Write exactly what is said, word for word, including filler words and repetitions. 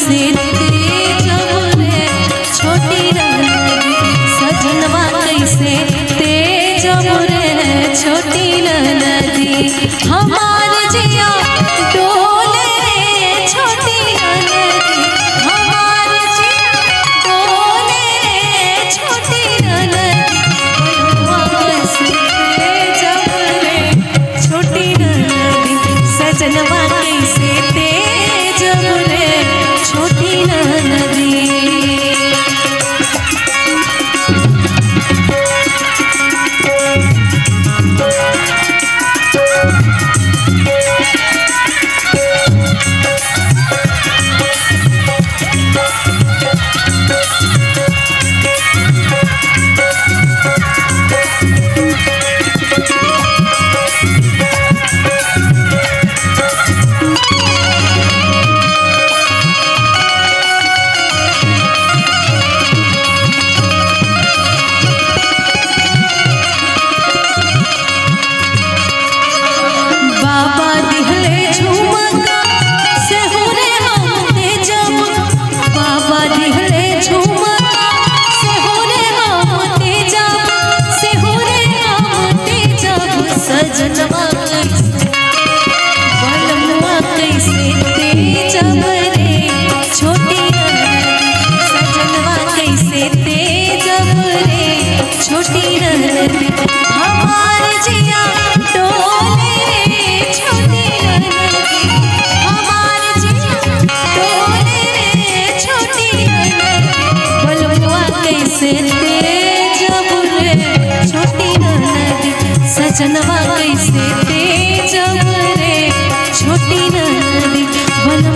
कैसे तेज रे छोटी नदी, सजनवा कैसे तेज रे छोटी नदी। हमार जिया डोले रे छोटी नदी, हमार जिया डोले रे छोटी नदी। बलुआ कैसे तेज रे छोटी नदी, सजनवा कैसे तेज रे छोटी नदी। सजनवा बलुआ कैसे तेज रे छोटी नदी, सजनवा कैसे तेज रे छोटी नदी। हमार जिया डोले रे छोटी नदी, हमार जिया डोले रे छोटी नदी। बलुआ कैसे तेज रे छोटी नदी, सजनवा कैसे तेज रे छोटी नदी।